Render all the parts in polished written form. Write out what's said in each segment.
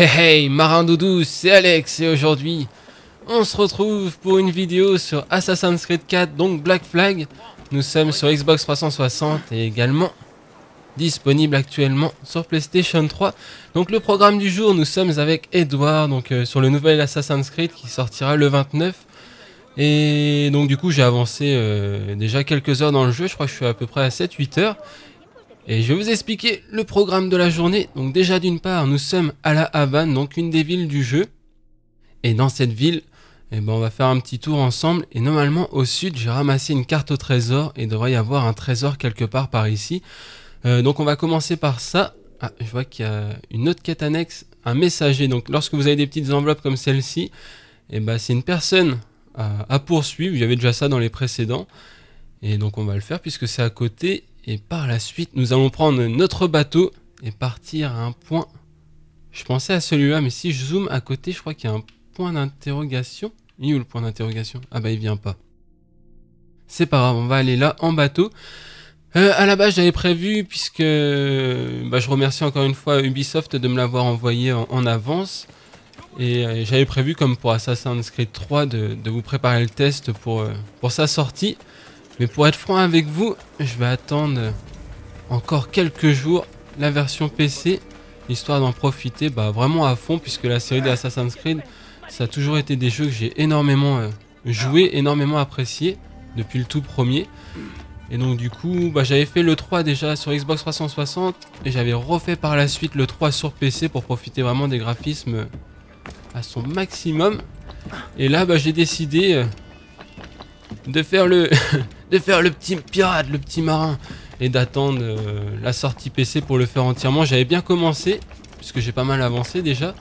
Hey hey, marin doudou, c'est Alex et aujourd'hui, on se retrouve pour une vidéo sur Assassin's Creed 4, donc Black Flag. Nous sommes sur Xbox 360 et également disponible actuellement sur PlayStation 3. Donc le programme du jour, nous sommes avec Edouard, donc sur le nouvel Assassin's Creed qui sortira le 29. Et donc du coup j'ai avancé déjà quelques heures dans le jeu, je crois que je suis à peu près à 7-8 heures. Et je vais vous expliquer le programme de la journée. Donc déjà d'une part, nous sommes à la Havane, donc une des villes du jeu. Et dans cette ville, eh ben, on va faire un petit tour ensemble. Et normalement au sud, j'ai ramassé une carte au trésor. Et il devrait y avoir un trésor quelque part par ici. Donc on va commencer par ça. Ah, je vois qu'il y a une autre quête annexe, un messager. Donc lorsque vous avez des petites enveloppes comme celle-ci, eh ben, c'est une personne à poursuivre. Il y avait déjà ça dans les précédents. Et donc on va le faire puisque c'est à côté. Et par la suite, nous allons prendre notre bateau et partir à un point. Je pensais à celui-là, mais si je zoome à côté, je crois qu'il y a un point d'interrogation. Il est où le point d'interrogation? Ah bah il vient pas. C'est pas grave, on va aller là en bateau. À la base, j'avais prévu, puisque je remercie encore une fois Ubisoft de me l'avoir envoyé en avance. Et j'avais prévu, comme pour Assassin's Creed 3, de vous préparer le test pour sa sortie. Mais pour être franc avec vous, je vais attendre encore quelques jours la version PC, histoire d'en profiter vraiment à fond, puisque la série des Assassin's Creed, ça a toujours été des jeux que j'ai énormément joué, énormément apprécié, depuis le tout premier. Et donc du coup, j'avais fait le 3 déjà sur Xbox 360, et j'avais refait par la suite le 3 sur PC pour profiter vraiment des graphismes à son maximum. Et là, j'ai décidé de faire le petit pirate, le petit marin, et d'attendre la sortie PC pour le faire entièrement. J'avais bien commencé, puisque j'ai pas mal avancé déjà.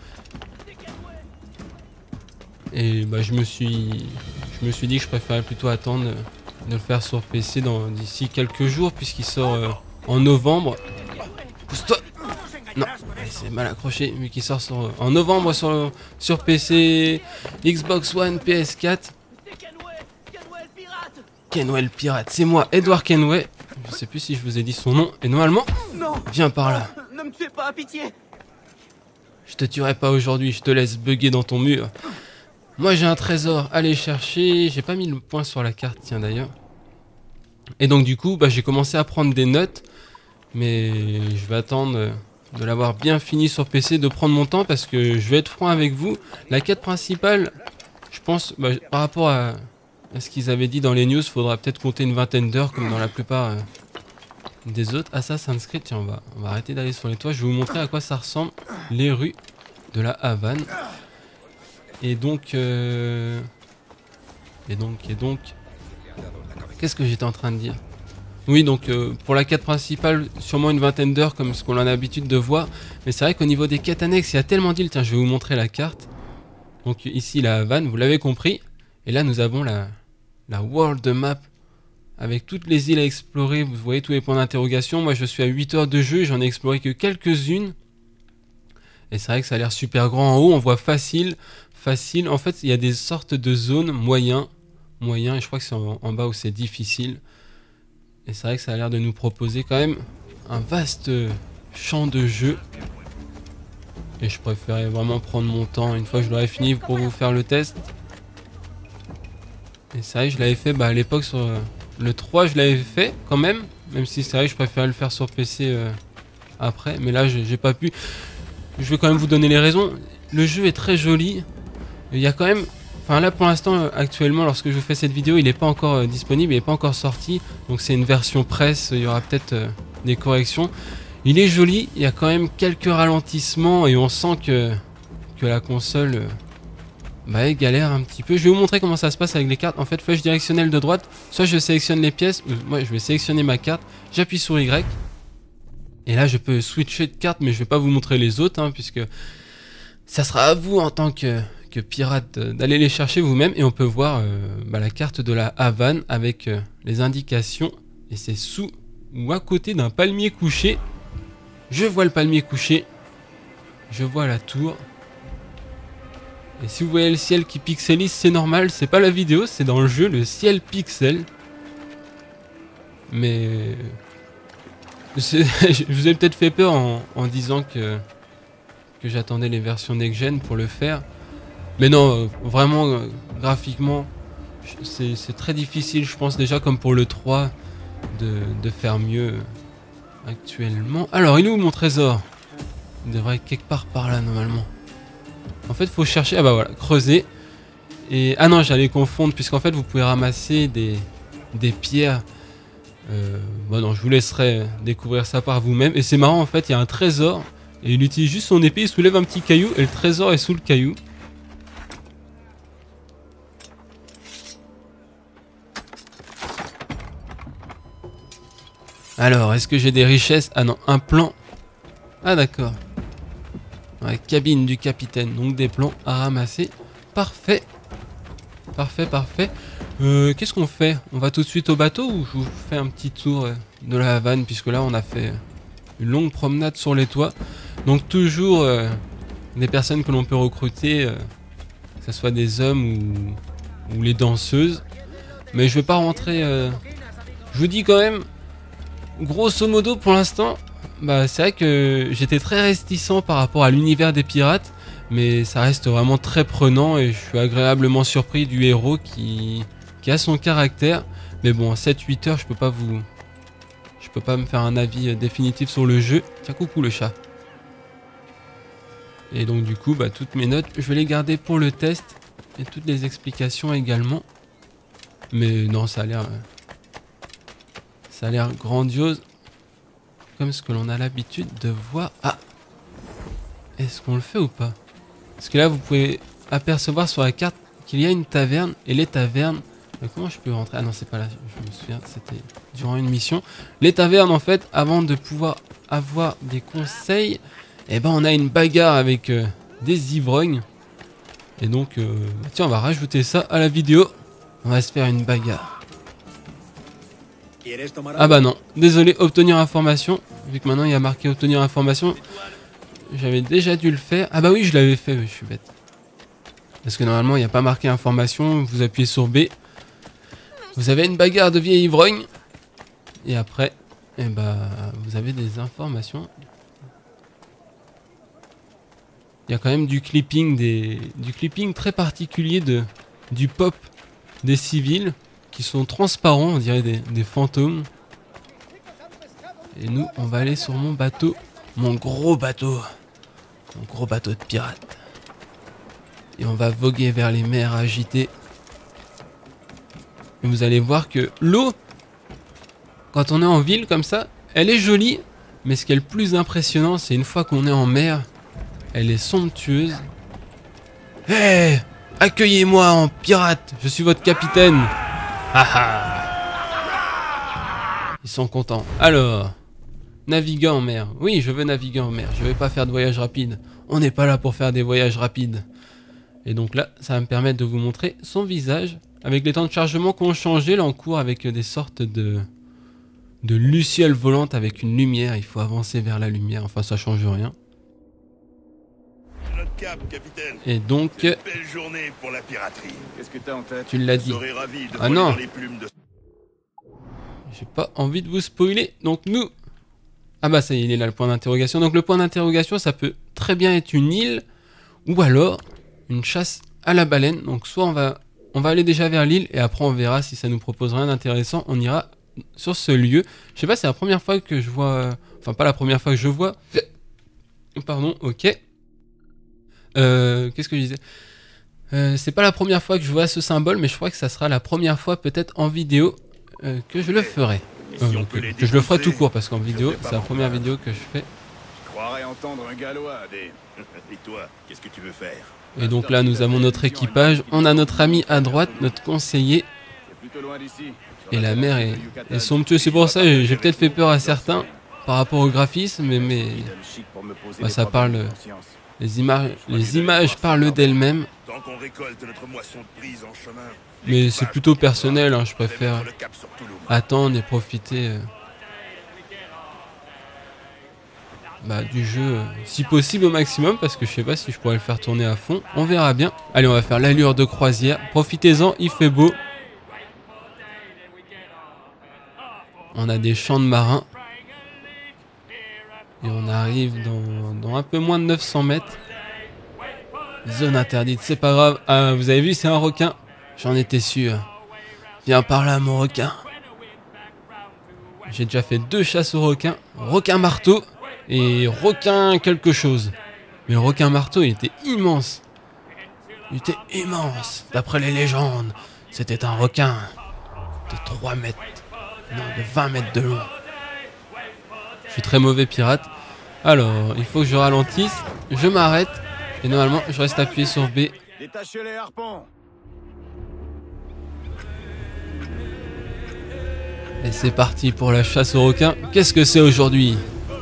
Et je me suis dit que je préférais plutôt attendre de le faire sur PC d'ici quelques jours, puisqu'il sort en novembre. Pousse-toi! Non, c'est mal accroché, vu qu'il sort en novembre sur PC, Xbox One, PS4. Kenway le pirate, c'est moi, Edward Kenway. Je sais plus si je vous ai dit son nom. Et normalement, non, viens par là. Ne me tuez pas, pitié. Je te tuerai pas aujourd'hui, je te laisse bugger dans ton mur. Moi j'ai un trésor à aller chercher. J'ai pas mis le point sur la carte, tiens d'ailleurs. Et donc du coup, j'ai commencé à prendre des notes. Mais je vais attendre de l'avoir bien fini sur PC, de prendre mon temps, parce que je vais être franc avec vous. La quête principale, je pense, par rapport à ce qu'ils avaient dit dans les news, faudra peut-être compter une vingtaine d'heures comme dans la plupart des autres Assassin's Creed. Tiens, on va arrêter d'aller sur les toits. Je vais vous montrer à quoi ça ressemble les rues de la Havane. Et donc, qu'est-ce que j'étais en train de dire? Oui, donc pour la quête principale, sûrement une vingtaine d'heures comme ce qu'on a l'habitude de voir. Mais c'est vrai qu'au niveau des quêtes annexes, il y a tellement d'îles. Tiens, je vais vous montrer la carte. Donc ici la Havane, vous l'avez compris. Et là nous avons la World Map avec toutes les îles à explorer. Vous voyez tous les points d'interrogation. Moi je suis à 8 heures de jeu, j'en ai exploré que quelques-unes. Et c'est vrai que ça a l'air super grand en haut, on voit facile. En fait il y a des sortes de zones moyens, et je crois que c'est en bas où c'est difficile. Et c'est vrai que ça a l'air de nous proposer quand même un vaste champ de jeu. Et je préférais vraiment prendre mon temps une fois que je l'aurais fini pour vous faire le test. Et c'est vrai que je l'avais fait à l'époque sur le 3, je l'avais fait quand même si c'est vrai que je préférais le faire sur PC après, mais là j'ai pas pu. Je vais quand même vous donner les raisons. Le jeu est très joli, il y a quand même, enfin là pour l'instant actuellement lorsque je vous fais cette vidéo il n'est pas encore disponible, il n'est pas encore sorti, donc c'est une version presse, il y aura peut-être des corrections. Il est joli, il y a quand même quelques ralentissements et on sent que la console elle galère un petit peu. Je vais vous montrer comment ça se passe avec les cartes. En fait, flèche directionnelle de droite, soit je sélectionne les pièces, moi je vais sélectionner ma carte, j'appuie sur Y. Et là je peux switcher de carte, mais je vais pas vous montrer les autres, puisque ça sera à vous en tant que pirate d'aller les chercher vous-même. Et on peut voir la carte de la Havane avec les indications. Et c'est sous ou à côté d'un palmier couché. Je vois le palmier couché, je vois la tour. Et si vous voyez le ciel qui pixelise, c'est normal, c'est pas la vidéo, c'est dans le jeu, le ciel pixel. Mais je vous ai peut-être fait peur en disant que que j'attendais les versions next-gen pour le faire. Mais non, vraiment, graphiquement, c'est très difficile, je pense déjà comme pour le 3, de faire mieux actuellement. Alors, il est où mon trésor? Il devrait être quelque part par là, normalement. En fait, il faut chercher... Ah bah voilà, creuser. Et... Ah non, j'allais confondre, puisqu'en fait, vous pouvez ramasser des pierres. Bon non, je vous laisserai découvrir ça par vous-même. Et c'est marrant, en fait, il y a un trésor. Et il utilise juste son épée, il soulève un petit caillou. Et le trésor est sous le caillou. Alors, est-ce que j'ai des richesses? Ah non, un plan. Ah d'accord. Ouais, cabine du capitaine, donc des plans à ramasser. Parfait. Parfait, parfait. Qu'est-ce qu'on fait? On va tout de suite au bateau ou je vous fais un petit tour de la Havane? Puisque là, on a fait une longue promenade sur les toits. Donc toujours des personnes que l'on peut recruter, que ce soit des hommes ou les danseuses. Mais je vais pas rentrer... Je vous dis quand même... Grosso modo, pour l'instant, bah, c'est vrai que j'étais très réticent par rapport à l'univers des pirates, mais ça reste vraiment très prenant et je suis agréablement surpris du héros qui a son caractère. Mais bon, à 7-8 heures, je peux pas me faire un avis définitif sur le jeu. Tiens, coucou le chat. Et donc du coup, bah, toutes mes notes, je vais les garder pour le test et toutes les explications également. Mais non, ça a l'air grandiose, comme ce que l'on a l'habitude de voir. Ah, est-ce qu'on le fait ou pas? Parce que là, vous pouvez apercevoir sur la carte qu'il y a une taverne, et les tavernes... Comment je peux rentrer? Ah non, c'est pas là, je me souviens, c'était durant une mission. Les tavernes, en fait, avant de pouvoir avoir des conseils, eh ben, on a une bagarre avec des ivrognes. Et donc, tiens, on va rajouter ça à la vidéo. On va se faire une bagarre. Ah bah non, désolé, obtenir information. Vu que maintenant il y a marqué obtenir information, j'avais déjà dû le faire. Ah bah oui, je l'avais fait, je suis bête. Parce que normalement il n'y a pas marqué information, vous appuyez sur B. Vous avez une bagarre de vieille ivrogne. Et après, eh bah, vous avez des informations. Il y a quand même du clipping, du clipping très particulier du pop des civils. Qui sont transparents, on dirait des fantômes. Et nous, on va aller sur mon bateau. Mon gros bateau de pirate. Et on va voguer vers les mers agitées. Et vous allez voir que l'eau, quand on est en ville comme ça, elle est jolie. Mais ce qui est le plus impressionnant, c'est une fois qu'on est en mer, elle est somptueuse. Hé, accueillez-moi en pirate, je suis votre capitaine. Ils sont contents. Alors, naviguer en mer. Oui, je veux naviguer en mer. Je vais pas faire de voyage rapide. On n'est pas là pour faire des voyages rapides. Et donc là, ça va me permettre de vous montrer son visage. Avec les temps de chargement qui ont changé, là en cours avec des sortes de lucioles volantes avec une lumière. Il faut avancer vers la lumière. Enfin, ça change rien. Cap, capitaine. Et donc, belle journée pour la piraterie. Qu'est-ce que t'as en tête? Tu l'as dit. Ah non. J'ai pas envie de vous spoiler. Donc nous... Ah bah ça y est, il est là le point d'interrogation. Donc le point d'interrogation, ça peut très bien être une île ou alors une chasse à la baleine. Donc soit on va aller déjà vers l'île et après on verra si ça nous propose rien d'intéressant. On ira sur ce lieu. Je sais pas, c'est la première fois que je vois... Enfin pas la première fois que je vois... Pardon, ok. Qu'est-ce que je disais? C'est pas la première fois que je vois ce symbole, mais je crois que ça sera la première fois peut-être en vidéo que je le ferai. Que je le ferai tout court, parce qu'en vidéo, c'est la première vidéo que je fais. Je croirais entendre un gallois, Et toi, qu'est-ce que tu veux faire? Et donc là, nous avons notre équipage. On a notre ami à droite, notre conseiller. Et la mer est somptueuse. C'est pour ça que j'ai peut-être fait peur à certains par rapport au graphisme, mais bah, ça parle... Les images parlent d'elles-mêmes. Mais c'est plutôt personnel, hein, je préfère attendre et profiter du jeu, si possible au maximum, parce que je sais pas si je pourrais le faire tourner à fond. On verra bien. Allez, on va faire l'allure de croisière. Profitez-en, il fait beau. On a des champs de marins. Et on arrive dans un peu moins de 900 mètres. Zone interdite, c'est pas grave. Ah, vous avez vu, c'est un requin. J'en étais sûr. Viens par là, mon requin. J'ai déjà fait 2 chasses au requin. Requin marteau et requin quelque chose. Mais le requin marteau, il était immense. Il était immense. D'après les légendes, c'était un requin de 3 mètres. Non, de 20 mètres de long. Je suis très mauvais pirate. Alors, il faut que je ralentisse. Je m'arrête. Et normalement, je reste appuyé sur B. Détachez les harpons. Et c'est parti pour la chasse au requin. Qu'est-ce que c'est aujourd'hui?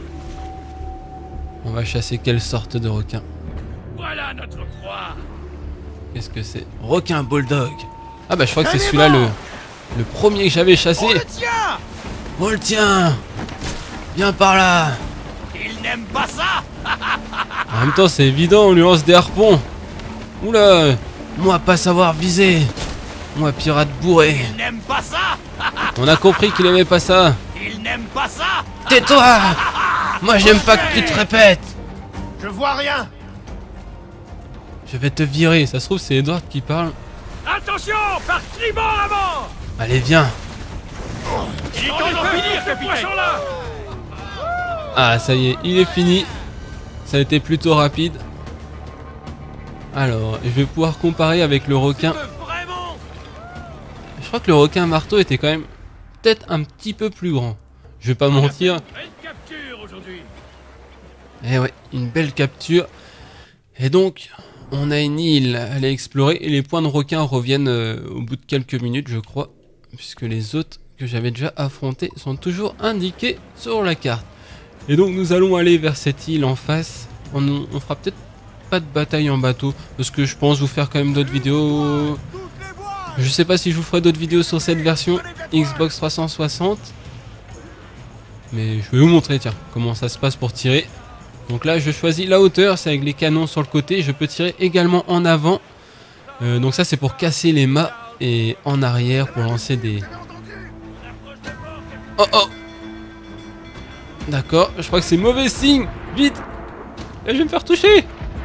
On va chasser quelle sorte de requin? Voilà notre proie. Qu'est-ce que c'est? Requin bulldog. Ah bah je crois que c'est celui-là le premier que j'avais chassé. On le tient. Viens par là. Il n'aime pas ça. En même temps c'est évident, on lui lance des harpons. Oula. Moi pas savoir viser. Moi pirate bourré. Il n'aime pas ça. On a compris qu'il aimait pas ça. Il n'aime pas ça. Tais-toi. Moi j'aime pas que tu te répètes. Je vois rien. Je vais te virer. Ça se trouve c'est Edward qui parle. Attention, par tribord avant. Allez viens. Il est temps d'en finir, ce poisson-là. Ah ça y est, il est fini. Ça a été plutôt rapide. Alors, je vais pouvoir comparer avec le requin. Vraiment. Je crois que le requin marteau était quand même peut-être un petit peu plus grand. Je vais pas mentir. Belle capture aujourd'hui. Eh ouais, une belle capture. Et donc, on a une île à aller explorer. Et les points de requin reviennent au bout de quelques minutes, je crois. Puisque les autres que j'avais déjà affrontés sont toujours indiqués sur la carte. Et donc, nous allons aller vers cette île en face. On fera peut-être pas de bataille en bateau. Parce que je pense vous faire quand même d'autres vidéos. Je sais pas si je vous ferai d'autres vidéos sur cette version Xbox 360. Mais je vais vous montrer, tiens, comment ça se passe pour tirer. Donc là, je choisis la hauteur, c'est avec les canons sur le côté. Je peux tirer également en avant. Donc ça, c'est pour casser les mâts. Et en arrière, pour lancer des... Oh oh. D'accord, je crois que c'est mauvais signe. Vite. Et je vais me faire toucher.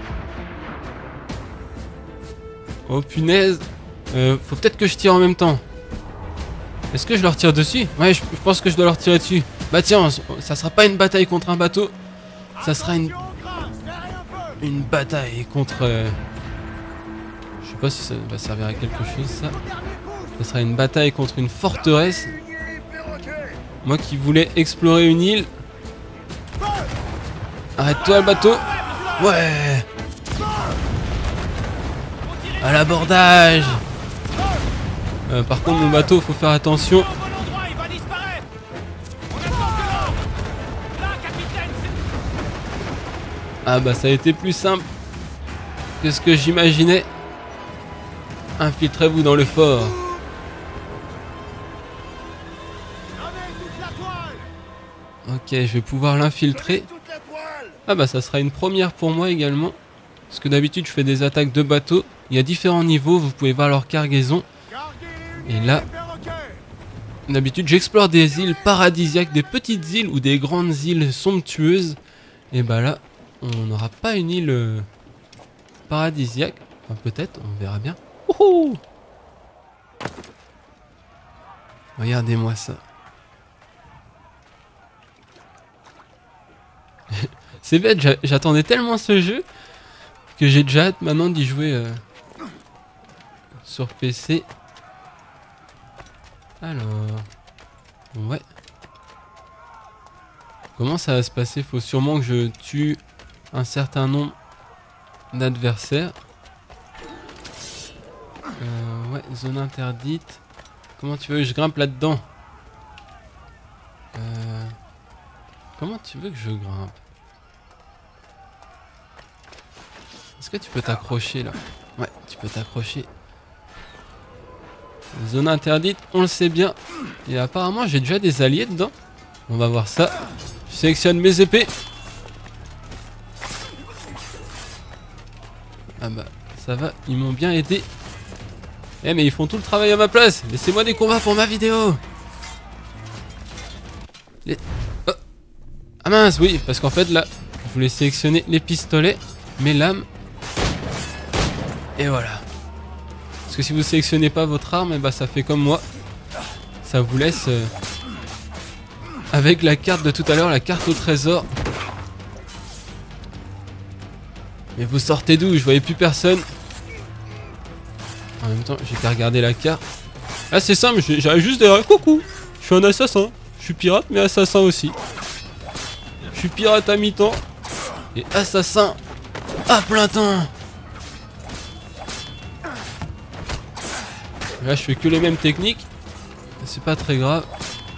Oh punaise. Faut peut-être que je tire en même temps. Est-ce que je leur tire dessus? Ouais, je pense que je dois leur tirer dessus. Bah tiens, ça sera pas une bataille contre un bateau. Ça sera une bataille contre... Je sais pas si ça va servir à quelque chose, ça. Ça sera une bataille contre une forteresse. Moi qui voulais explorer une île. Arrête-toi le bateau. Ouais. À l'abordage. Par contre mon bateau, faut faire attention. Ah bah ça a été plus simple que ce que j'imaginais. Infiltrez-vous dans le fort. Ok, je vais pouvoir l'infiltrer. Ah bah ça sera une première pour moi également. Parce que d'habitude je fais des attaques de bateaux. Il y a différents niveaux, vous pouvez voir leur cargaison. Et là, d'habitude j'explore des îles paradisiaques, des petites îles ou des grandes îles somptueuses. Et bah là, on n'aura pas une île paradisiaque. Enfin peut-être, on verra bien. Wouhou! Regardez-moi ça. C'est bête, j'attendais tellement ce jeu que j'ai déjà hâte maintenant d'y jouer sur PC. Alors, ouais. Comment ça va se passer? Faut sûrement que je tue un certain nombre d'adversaires. Ouais, zone interdite. Comment tu veux que je grimpe là-dedans? Comment tu veux que je grimpe? Est-ce que tu peux t'accrocher là? Ouais, tu peux t'accrocher. Zone interdite, on le sait bien. Et apparemment j'ai déjà des alliés dedans. On va voir ça. Je sélectionne mes épées. Ah bah ça va, ils m'ont bien aidé. Eh mais ils font tout le travail à ma place. Laissez-moi des combats pour ma vidéo. Oh. Ah mince, oui, parce qu'en fait là, je voulais sélectionner les pistolets, mes lames. Et voilà. Parce que si vous sélectionnez pas votre arme, et bah ça fait comme moi. Ça vous laisse avec la carte de tout à l'heure, la carte au trésor. Mais vous sortez d'où? Je voyais plus personne. En même temps, j'ai qu'à regarder la carte. Ah, c'est simple, j'arrive juste derrière. Coucou, je suis un assassin. Je suis pirate, mais assassin aussi. Je suis pirate à mi-temps et assassin à plein temps. Là, je fais que les mêmes techniques. C'est pas très grave.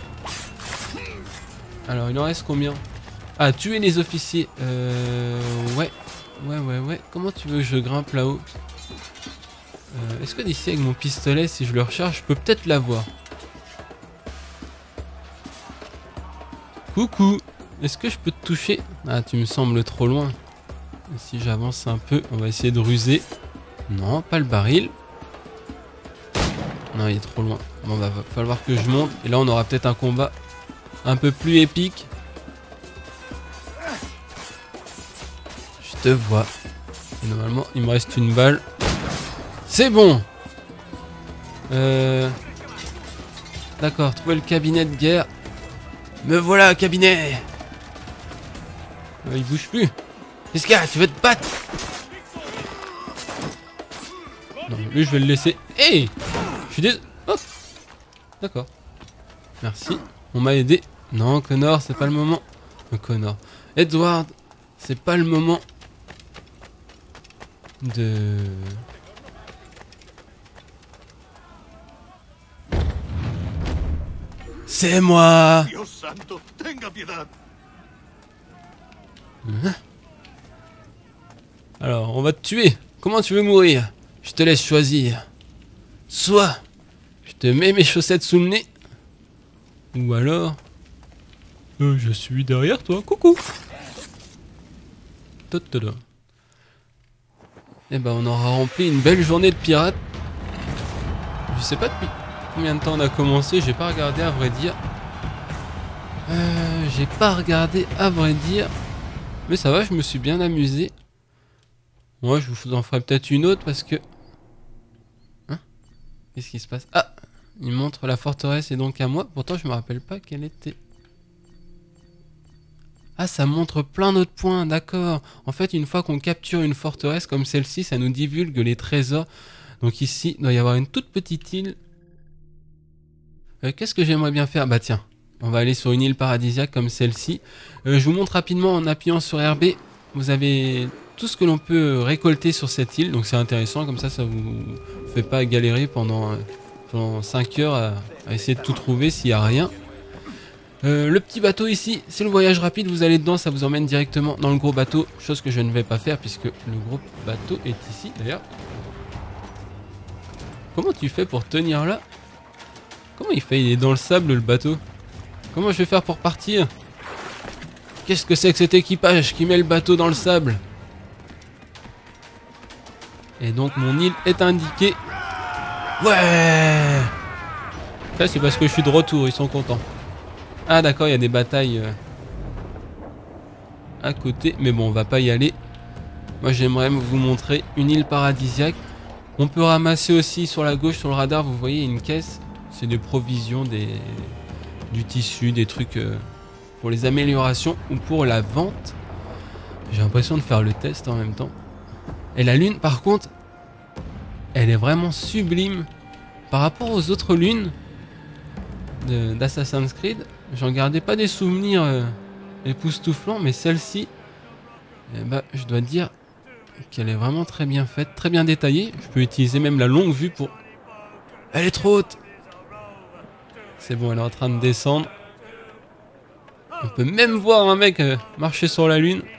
Alors, il en reste combien? Ah, tuer les officiers. Ouais. Ouais. Comment tu veux que je grimpe là-haut? Est-ce que d'ici avec mon pistolet, si je le recharge, je peux peut-être l'avoir? Coucou. Est-ce que je peux te toucher? Ah, tu me sembles trop loin. Si j'avance un peu, on va essayer de ruser. Non, pas le baril. Non, il est trop loin. Bon, va falloir que je monte. Et là, on aura peut-être un combat un peu plus épique. Je te vois. Et normalement, il me reste une balle. C'est bon. D'accord, trouver le cabinet de guerre. Me voilà, cabinet. Il bouge plus. Qu'est-ce qu'il y a? Tu veux te battre? Non, lui, je vais le laisser. Hey! Je suis désolé. Oh. D'accord. Merci. On m'a aidé. Non, Connor, c'est pas le moment. Connor. Edward, c'est pas le moment de... C'est moi. Dios santo, tenga piedad. Alors, on va te tuer. Comment tu veux mourir? Je te laisse choisir. Soit je te mets mes chaussettes sous le nez, ou alors je suis derrière toi. Coucou. Et ben, on aura rempli une belle journée de pirate. Je sais pas depuis combien de temps on a commencé. J'ai pas regardé à vrai dire. Mais ça va, je me suis bien amusé. Moi, je vous en ferai peut-être une autre parce que... Hein? Qu'est-ce qui se passe? Ah! Il montre la forteresse et donc à moi. Pourtant, je me rappelle pas quelle était... Ah, ça montre plein d'autres points, d'accord. En fait, une fois qu'on capture une forteresse comme celle-ci, ça nous divulgue les trésors. Donc ici, il doit y avoir une toute petite île. Qu'est-ce que j'aimerais bien faire? Bah tiens, on va aller sur une île paradisiaque comme celle-ci. Je vous montre rapidement en appuyant sur RB. Vous avez tout ce que l'on peut récolter sur cette île. Donc c'est intéressant, comme ça vous fait pas galérer pendant 5 heures à essayer de tout trouver s'il n'y a rien. Le petit bateau ici, c'est le voyage rapide. Vous allez dedans, ça vous emmène directement dans le gros bateau. Chose que je ne vais pas faire puisque le gros bateau est ici d'ailleurs. Comment tu fais pour tenir là? Comment il fait? Il est dans le sable le bateau. Comment je vais faire pour partir? Qu'est-ce que c'est que cet équipage qui met le bateau dans le sable? Et donc mon île est indiquée. Ouais! Ça c'est parce que je suis de retour, ils sont contents. Ah d'accord, il y a des batailles à côté. Mais bon, on va pas y aller. Moi j'aimerais vous montrer une île paradisiaque. On peut ramasser aussi sur la gauche, sur le radar, vous voyez une caisse. C'est des provisions, du tissu, des trucs pour les améliorations ou pour la vente. J'ai l'impression de faire le test en même temps. Et la lune, par contre, elle est vraiment sublime. Par rapport aux autres lunes d'Assassin's Creed, j'en gardais pas des souvenirs époustouflants, mais celle-ci, eh ben, je dois dire qu'elle est vraiment très bien faite, très bien détaillée. Je peux utiliser même la longue vue pour... Elle est trop haute. C'est bon, elle est en train de descendre. On peut même voir un mec marcher sur la lune.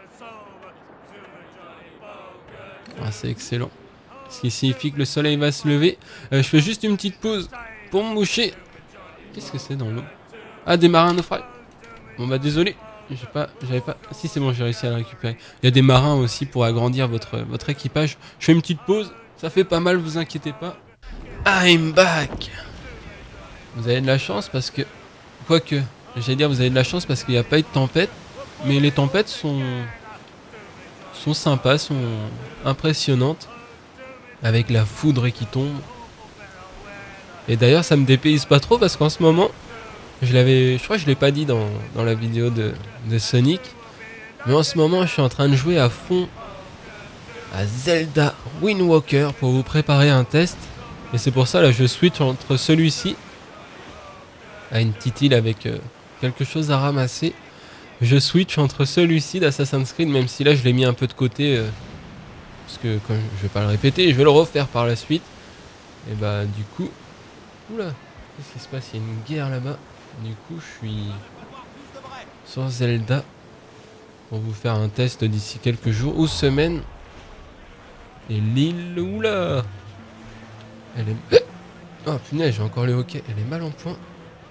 Ah, c'est excellent. Ce qui signifie que le soleil va se lever. Je fais juste une petite pause pour me moucher. Qu'est-ce que c'est dans l'eau? Ah, des marins naufragés. Bon bah désolé, j'avais pas... Si c'est bon, j'ai réussi à le récupérer. Il y a des marins aussi pour agrandir votre équipage. Je fais une petite pause. Ça fait pas mal, vous inquiétez pas. I'm back. Vous avez de la chance parce que... Quoique, j'allais dire vous avez de la chance parce qu'il n'y a pas eu de tempête. mais les tempêtes sont sympas, sont impressionnantes, avec la foudre qui tombe. Et d'ailleurs ça me dépayse pas trop parce qu'en ce moment, je crois que je l'ai pas dit dans la vidéo de Sonic, mais en ce moment je suis en train de jouer à fond à Zelda Wind Waker pour vous préparer un test. Et c'est pour ça là je switch entre celui-ci à une petite île avec quelque chose à ramasser. Je switch entre celui-ci d'Assassin's Creed, même si là je l'ai mis un peu de côté parce que comme je vais pas le répéter, je vais le refaire par la suite. Et bah du coup, oula, qu'est-ce qui se passe? Il y a une guerre là-bas. Du coup je suis sur Zelda pour vous faire un test d'ici quelques jours ou semaines. Et l'île, oula, elle est... Oh punaise, j'ai encore le hockey, elle est mal en point.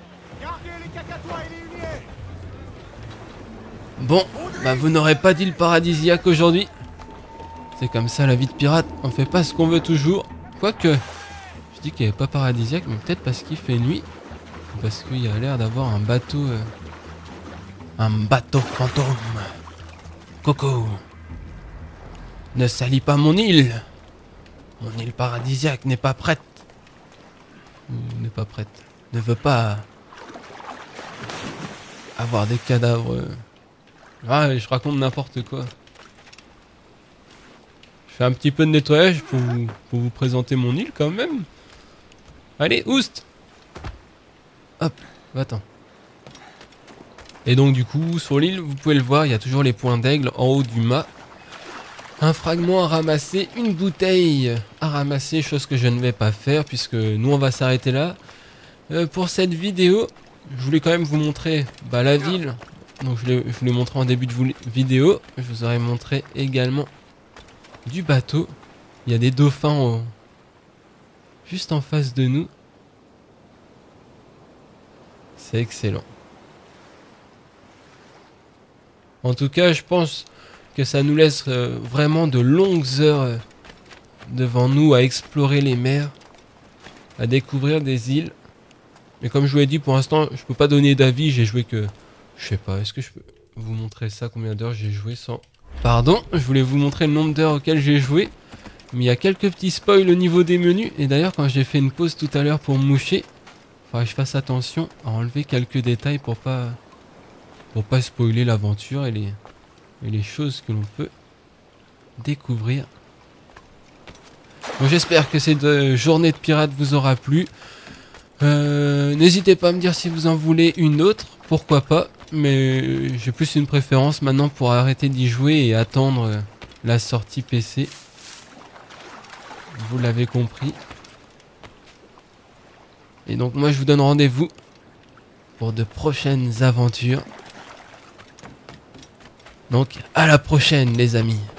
Bon, bah vous n'aurez pas d'île paradisiaque aujourd'hui. C'est comme ça la vie de pirate, on fait pas ce qu'on veut toujours. Quoique, je dis qu'elle est pas paradisiaque, mais peut-être parce qu'il fait nuit. Parce qu'il y a l'air d'avoir un bateau fantôme. Coco, ne salis pas mon île. Mon île paradisiaque n'est pas prête. N'est pas prête. Ne veut pas avoir des cadavres. Ah, je raconte n'importe quoi. Je fais un petit peu de nettoyage pour vous présenter mon île quand même. Allez, oust. Hop, va-t'en. Et donc du coup, sur l'île, vous pouvez le voir, il y a toujours les points d'aigle en haut du mât. Un fragment à ramasser, une bouteille à ramasser, chose que je ne vais pas faire puisque nous on va s'arrêter là. Pour cette vidéo, je voulais quand même vous montrer la ville. Donc je vous l'ai montré en début de vidéo. Je vous aurais montré également du bateau. Il y a des dauphins juste en face de nous. C'est excellent. En tout cas, je pense que ça nous laisse vraiment de longues heures devant nous à explorer les mers, à découvrir des îles. Mais comme je vous l'ai dit, pour l'instant, je peux pas donner d'avis. J'ai joué que... Je sais pas, est-ce que je peux vous montrer ça? Combien d'heures j'ai joué sans... Pardon, je voulais vous montrer le nombre d'heures auxquelles j'ai joué. Mais il y a quelques petits spoils au niveau des menus. Et d'ailleurs, quand j'ai fait une pause tout à l'heure pour me moucher, il faudrait que je fasse attention à enlever quelques détails pour pas spoiler l'aventure et les choses que l'on peut découvrir. Donc j'espère que cette journée de pirate vous aura plu. N'hésitez pas à me dire si vous en voulez une autre, pourquoi pas. Mais j'ai plus une préférence maintenant pour arrêter d'y jouer et attendre la sortie PC. Vous l'avez compris. Et donc moi je vous donne rendez-vous pour de prochaines aventures. Donc à la prochaine les amis.